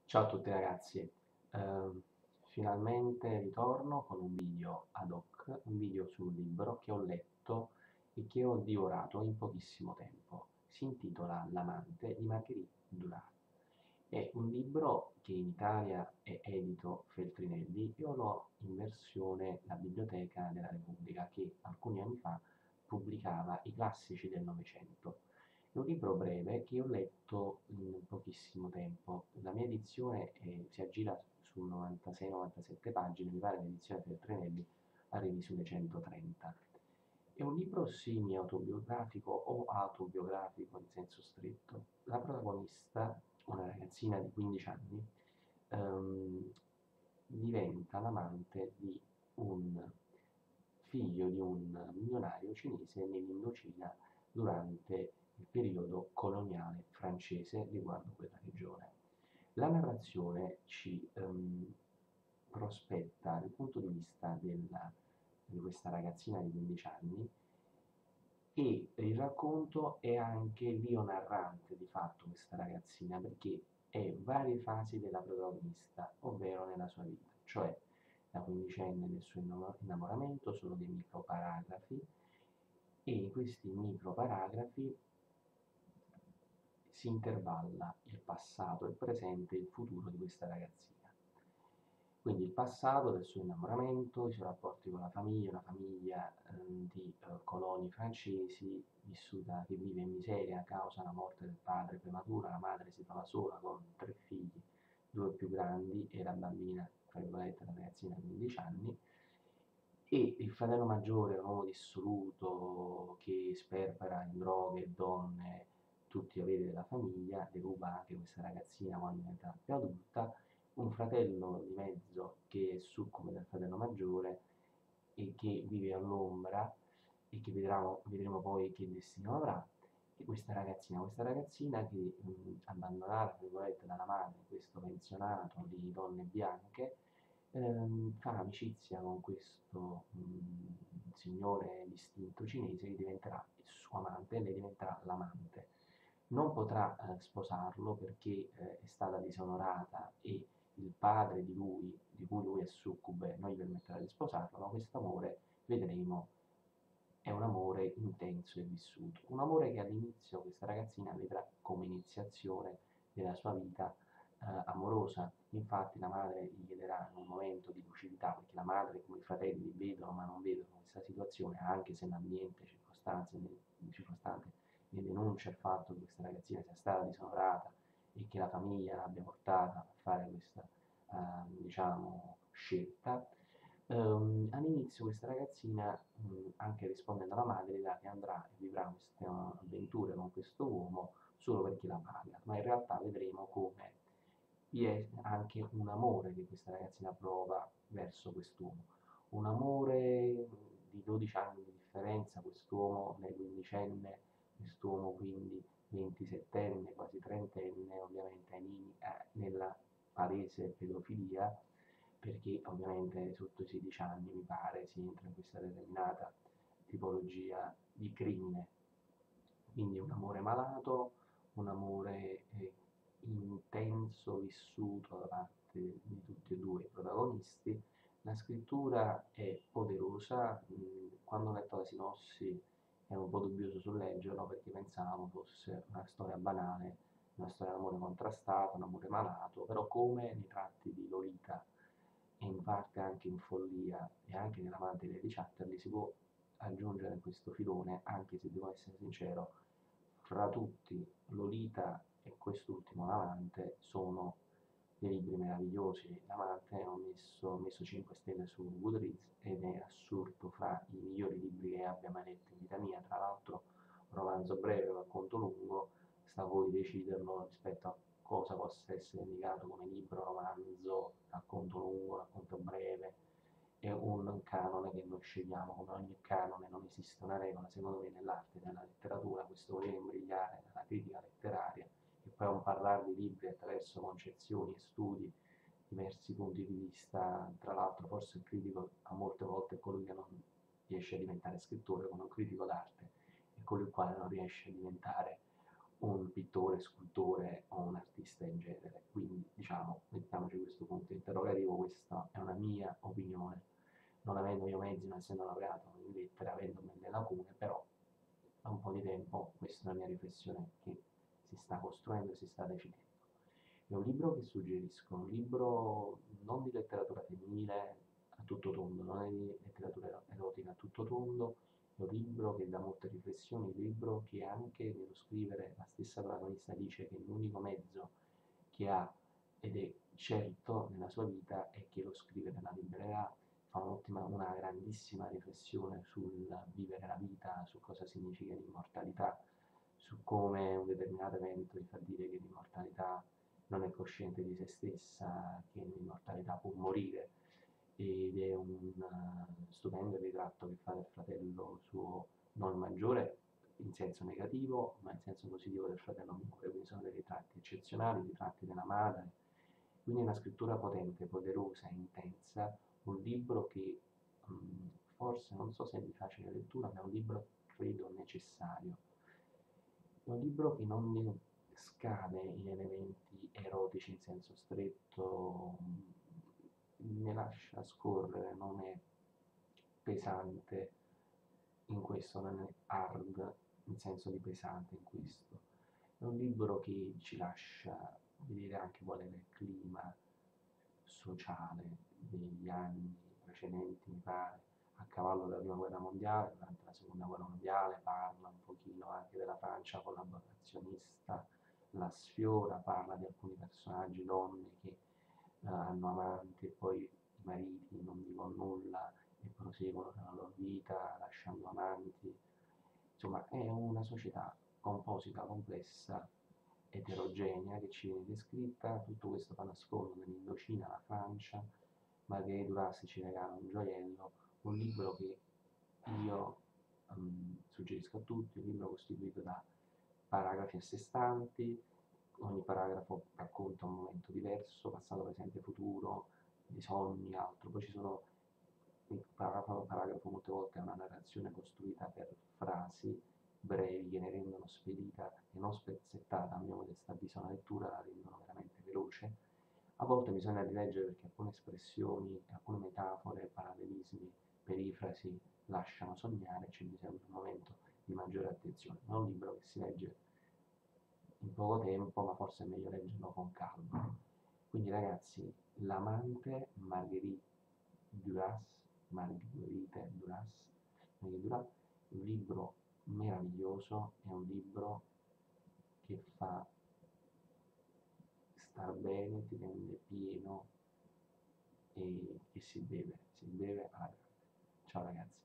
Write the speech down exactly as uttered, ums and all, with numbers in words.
Ciao a tutti ragazzi, Ehm, finalmente ritorno con un video ad hoc, un video sul libro che ho letto e che ho divorato in pochissimo tempo. Si intitola L'amante di Marguerite Duras. È un libro che in Italia è edito Feltrinelli. Io l'ho in versione La Biblioteca della Repubblica, che alcuni anni fa pubblicava i classici del Novecento. È un libro breve che ho letto in pochissimo tempo. La mia edizione eh, si aggira su novantasei novantasette pagine, mi pare l'edizione Feltrinelli arrivi sulle centotrenta. È un libro semi-autobiografico o autobiografico in senso stretto. La protagonista, una ragazzina di quindici anni, ehm, diventa l'amante di un figlio di un milionario cinese nell'Indocina durante il periodo coloniale francese riguardo quella regione. La narrazione ci ehm, prospetta il punto di vista della, di questa ragazzina di quindici anni e il racconto è anche l'io narrante di fatto questa ragazzina perché è varie fasi della protagonista, ovvero nella sua vita, cioè la quindicenne del suo innamoramento sono dei microparagrafi e in questi microparagrafi si intervalla il passato, il presente e il futuro di questa ragazzina. Quindi il passato del suo innamoramento, i suoi rapporti con la famiglia, una famiglia eh, di eh, coloni francesi vissuta, che vive in miseria a causa della morte del padre prematura, la madre si trova sola con tre figli, due più grandi e la bambina, tra virgolette, la ragazzina di quindici anni, e il fratello maggiore è un uomo dissoluto che sperpera in droghe e donne tutti i averi della famiglia, deruba anche questa ragazzina quando diventa più adulta, un fratello di mezzo che è succube del fratello maggiore e che vive all'ombra e che vedremo, vedremo poi che destino avrà, e questa ragazzina, questa ragazzina che mh, abbandonata dalla madre in questo pensionato di donne bianche, ehm, fa amicizia con questo mh, signore distinto cinese che diventerà il suo amante e lei diventerà l'amante. Non potrà eh, sposarlo perché eh, è stata disonorata e il padre di lui, di cui lui è succube, non gli permetterà di sposarlo, ma questo amore, vedremo, è un amore intenso e vissuto. Un amore che all'inizio questa ragazzina vedrà come iniziazione della sua vita eh, amorosa. Infatti la madre gli chiederà in un momento di lucidità, perché la madre come i fratelli vedono ma non vedono questa situazione, anche se l'ambiente circostante, circostante ne denuncia il fatto che questa ragazzina sia stata disonorata e che la famiglia l'abbia portata a fare questa eh, diciamo, scelta. Um, all'inizio questa ragazzina, mh, anche rispondendo alla madre, dirà che andrà e vivrà queste uh, avventure con questo uomo solo perché la paga, ma in realtà vedremo come vi è anche un amore che questa ragazzina prova verso quest'uomo, un amore di dodici anni di differenza, quest'uomo nel quindicenne, quest'uomo quindi ventisettenne, quasi trentenne, ovviamente in, eh, nella palese pedofilia, perché ovviamente sotto i sedici anni mi pare si entra in questa determinata tipologia di crimine. Quindi un amore malato, un amore eh, intenso, vissuto da parte di tutti e due i protagonisti. La scrittura è poderosa, mh, quando ho letto la sinossi ero un po' dubbioso sul leggerlo perché pensavo fosse una storia banale, una storia d'amore contrastato, un amore malato, però come nei tratti di Lolita e in parte anche in Follia e anche nell'Amante di Lady Chatterley si può aggiungere in questo filone, anche se devo essere sincero, fra tutti Lolita e quest'ultimo L'Amante sono dei libri meravigliosi. L'Amante ho messo, ho messo cinque stelle su Goodreads ed è assurdo fra i migliori libri che abbia mai letto in vita mia, tra l'altro un romanzo breve, un racconto lungo, sta a voi deciderlo rispetto a cosa possa essere indicato come libro, romanzo, racconto lungo, racconto breve. È un canone che noi scegliamo, come ogni canone non esiste una regola, secondo me nell'arte e nella letteratura questo voleva imbrigliare nella critica letteraria e poi un parlare di libri attraverso concezioni e studi, diversi punti di vista, tra l'altro forse il critico a molte volte è colui che non riesce a diventare scrittore, come un critico d'arte, e colui il quale non riesce a diventare un pittore, scultore o un artista in genere. Quindi, diciamo, mettiamoci questo punto interrogativo, questa è una mia opinione, non avendo io mezzi, non essendo laureato in lettere, avendo delle lacune, però da un po' di tempo questa è una mia riflessione che si sta costruendo e si sta decidendo. È un libro che suggerisco, un libro non di letteratura femminile a tutto tondo, non è di letteratura erotica a tutto tondo, è un libro che dà molte riflessioni, un libro che anche nello scrivere la stessa protagonista dice che l'unico mezzo che ha ed è certo nella sua vita è che lo scrivere la libererà, fa un'ottima, una grandissima riflessione sul vivere la vita, su cosa significa l'immortalità, su come un determinato evento gli fa dire che l'immortalità non è cosciente di se stessa, che l'immortalità può morire, ed è un uh, stupendo ritratto che fa del fratello suo non maggiore in senso negativo, ma in senso positivo del fratello minore, quindi sono dei ritratti eccezionali, ritratti della madre, quindi è una scrittura potente, poderosa, intensa, un libro che mh, forse non so se è di facile lettura, ma è un libro credo necessario. È un libro che non scade in elementi erotici in senso stretto, mh, ne lascia scorrere, non è pesante in questo, non è hard in senso di pesante in questo. È un libro che ci lascia vedere anche qual è il clima sociale degli anni precedenti, mi pare, a cavallo della prima guerra mondiale, durante la seconda guerra mondiale, parla un pochino anche della Francia collaborazionista, la sfiora, parla di alcuni personaggi, donne che uh, hanno amanti e poi i mariti non dicono nulla e proseguono nella loro vita lasciando amanti. Insomma, è una società composita, complessa, eterogenea che ci viene descritta, tutto questo fa nascondere l'Indocina, la Francia, Marguerite Duras ci regala un gioiello, un libro che io um, suggerisco a tutti, un libro costituito da paragrafi a sé stanti, ogni paragrafo racconta un momento diverso, passato, presente, futuro, di sogni, altro, poi ci sono il paragrafo, paragrafo molte volte è una narrazione costruita per frasi brevi che ne rendono spedita e non spezzettata, a mio modesto avviso, una lettura la rendono veramente veloce. A volte bisogna rileggere perché alcune espressioni, alcune metafore, parallelismi, perifrasi lasciano sognare e c'è bisogno di un momento di maggiore attenzione. Non è un libro che si legge in poco tempo, ma forse è meglio leggerlo con calma. Quindi ragazzi, L'amante Marguerite Duras, Marguerite Duras, Marguerite Duras, è un libro meraviglioso, è un libro che fa star bene, ti rende pieno e che si beve, si beve alla grande. Ciao ragazzi.